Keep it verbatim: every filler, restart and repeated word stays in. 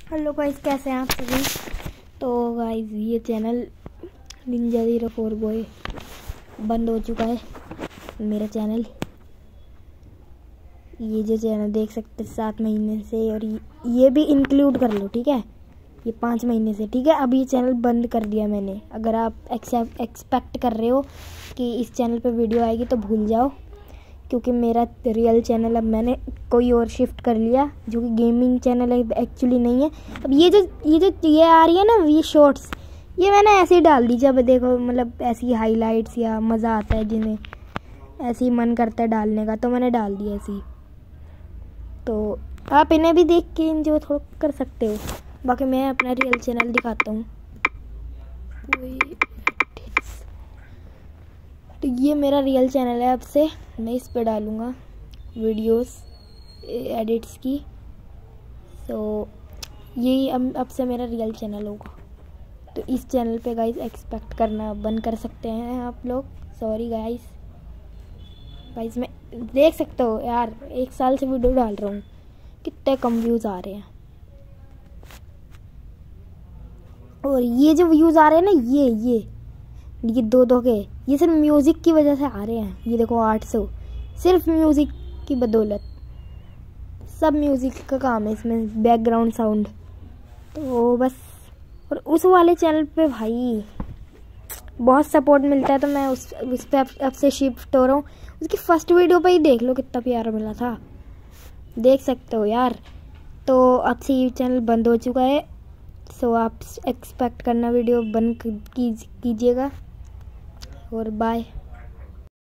Hello guys, कैसे हैं आप सभी। तो गाइस ये channel ninja zero four boy बंद हो चुका है। मेरा चैनल, ये जो चैनल देख सकते हैं सात महीने से, और ये, ये भी इंक्लूड कर लो, ठीक है, ये पाँच महीने से, ठीक है। अब ये चैनल बंद कर दिया मैंने। अगर आप एक्सपेक्ट कर रहे हो कि इस चैनल पे वीडियो आएगी तो भूल जाओ, क्योंकि मेरा रियल चैनल अब मैंने कोई और शिफ्ट कर लिया, जो कि गेमिंग चैनल है, एक्चुअली नहीं है। अब ये जो ये जो ये आ रही है ना, ये शॉर्ट्स, ये मैंने ऐसे ही डाल दी। जब देखो मतलब ऐसी हाइलाइट्स या मज़ा आता है, जिन्हें ऐसे ही मन करता है डालने का, तो मैंने डाल दिया ऐसे ही। तो आप इन्हें भी देख के इंजॉय थोड़ा कर सकते हो। बाकी मैं अपना रियल चैनल दिखाता हूँ। तो ये मेरा रियल चैनल है। अब से मैं इस पे डालूँगा वीडियोस एडिट्स की। तो यही अब अब से मेरा रियल चैनल होगा। तो इस चैनल पे गाइस एक्सपेक्ट करना बंद कर सकते हैं आप लोग। Sorry guys. गाइस मैं देख सकते हो यार, एक साल से वीडियो डाल रहा हूँ, कितने कम व्यूज़ आ रहे हैं। और ये जो व्यूज़ आ रहे हैं ना, ये ये ये दो दो के, ये सिर्फ म्यूज़िक की वजह से आ रहे हैं। ये देखो आठ सौ, सिर्फ म्यूज़िक की बदौलत। सब म्यूज़िक का काम है इसमें, बैकग्राउंड साउंड। तो बस, और उस वाले चैनल पे भाई बहुत सपोर्ट मिलता है, तो मैं उस उस पर अब, अब से शिफ्ट हो रहा हूँ। उसकी फर्स्ट वीडियो पे ही देख लो कितना प्यारा मिला था, देख सकते हो यार। तो अब से ये चैनल बंद हो चुका है। सो आप एक्सपेक्ट करना वीडियो बंद कीजिएगा। और बाय।